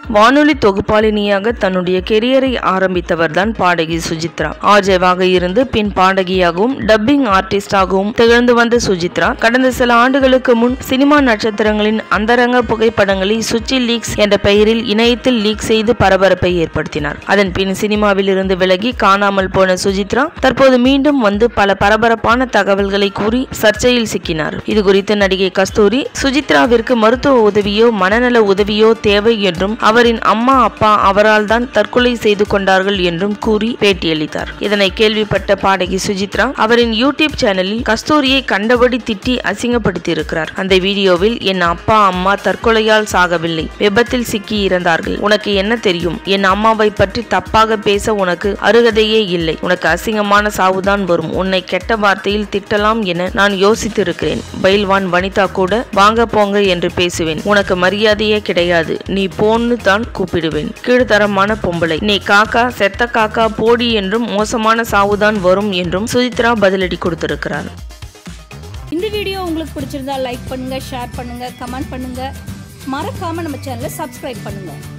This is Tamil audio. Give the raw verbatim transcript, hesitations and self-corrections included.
வானொலி தொகுப்பாளினியாக தன்னுடைய கெரியரை ஆரம்பித்தவர்தான் பாடகி சுஜித்ரா. ஆர்ஜேவாக இருந்து பின் பாடகியாகவும் டப்பிங் ஆர்டிஸ்டாகவும் திகழ்ந்து வந்த சுஜித்ரா கடந்த சில ஆண்டுகளுக்கு முன் சினிமா நட்சத்திரங்களின் அந்தரங்க புகைப்படங்களை சுச்சி லீக்ஸ் என்ற பெயரில் இணையத்தில் லீக் செய்து பரபரப்பை ஏற்படுத்தினார். அதன் பின் சினிமாவில் இருந்து விலகி காணாமல் போன சுஜித்ரா தற்போது மீண்டும் வந்து பல பரபரப்பான தகவல்களை கூறி சர்ச்சையில் சிக்கினார். இது குறித்து நடிகை கஸ்தூரி சுஜித்ராவிற்கு மருத்துவ உதவியோ மனநல உதவியோ தேவை என்றும் அவரின் அம்மா அப்பா அவரால் தான் தற்கொலை செய்து கொண்டார்கள் என்றும் கூறி பேட்டியளித்தார். இதனை கேள்விப்பட்ட பாடகி சுஜித்ரா அவரின் யூடியூப் சேனலில் கஸ்தூரியை கண்டபடி திட்டி அசிங்கப்படுத்தி இருக்கிறார். அந்த வீடியோவில் என் அப்பா அம்மா தற்கொலையால் சாகவில்லை, விபத்தில் சிக்கி இறந்தார்கள். உனக்கு என்ன தெரியும்? என் அம்மாவை பற்றி தப்பாக பேச உனக்கு அருகதையே இல்லை. உனக்கு அசிங்கமான சாவுதான் வரும். உன்னை கெட்ட வார்த்தையில் திட்டலாம் என நான் யோசித்திருக்கிறேன். பைல்வான் வனிதா கூட வாங்க போங்க என்று பேசுவேன். உனக்கு மரியாதையே கிடையாது. நீ போன்னு தான் கூப்பிடுவேன். கீழ்த்தரமான பொம்பளை. நீ காக்கா, செத்த காக்கா, போடி என்றும் மோசமான சாவுதான் வரும் என்றும் சுஜித்ரா பதிலடி கொடுத்திருக்கிறார். இந்த வீடியோ உங்களுக்கு பிடிச்சிருந்தா லைக் பண்ணுங்க, ஷேர் பண்ணுங்க, கமெண்ட் பண்ணுங்க. மறக்காம நம்ம சேனலை சப்ஸ்கிரைப் பண்ணுங்க.